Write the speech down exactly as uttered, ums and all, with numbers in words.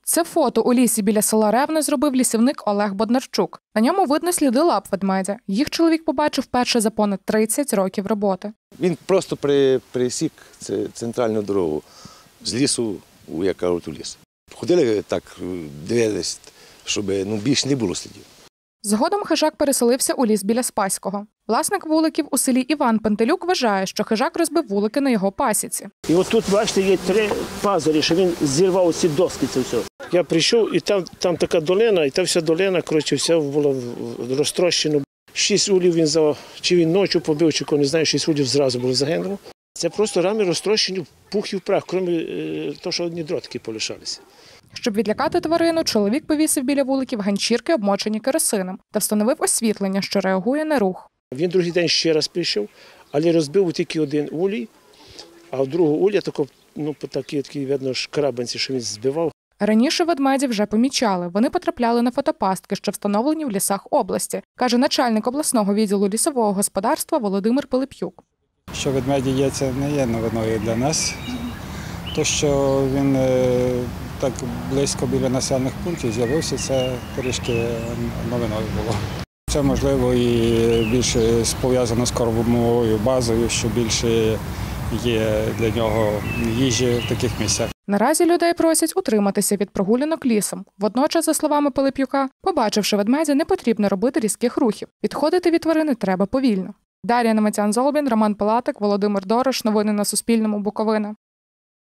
Це фото у лісі біля села Ревне зробив лісівник Олег Боднарчук. На ньому видно сліди лап ведмедя. Їх чоловік побачив вперше за понад тридцять років роботи. Він просто при, пересік центральну дорогу з лісу, у, як кажуть, у ліс. Ходили так, дивились, щоб ну, більш не було слідів. Згодом хижак переселився у ліс біля Спаського. Власник вуликів у селі Іван Пантелюк вважає, що хижак розбив вулики на його пасіці. І от тут, бачите, є три пазурі, що він зірвав ці доски, це все. Я прийшов, і там, там така долина, і та вся долина, коротше, вся була розтрощена. Шість улів він, за, чи він ночі побив, чи кого, не знаю, шість улів зразу було загинуло. Це просто рами розтрощені, пух і в прах, крім е, того, що одні дротики полишалися. Щоб відлякати тварину, чоловік повісив біля вуликів ганчірки, обмочені керосином, та встановив освітлення, що реагує на рух. Він другий день ще раз прийшов, але розбив тільки один улій, а в другу уля тако, ну, такі, такі, видно, шкрабанці, що він збивав. Раніше ведмедів вже помічали. Вони потрапляли на фотопастки, що встановлені в лісах області, каже начальник обласного відділу лісового господарства Володимир Пилип'юк. Що ведмеді є, це не є новиною для нас. То, що він так близько біля населених пунктів з'явився, це трішки новиною було. Це, можливо, і більше пов'язано з кормовою базою, що більше є для нього їжі в таких місцях. Наразі людей просять утриматися від прогулянок лісом. Водночас, за словами Пилип'юка, побачивши ведмедя, не потрібно робити різких рухів. Відходити від тварини треба повільно. Дар'я Немецян-Золбін, Роман Пилатик, Володимир Дорош. Новини на Суспільному. Буковина.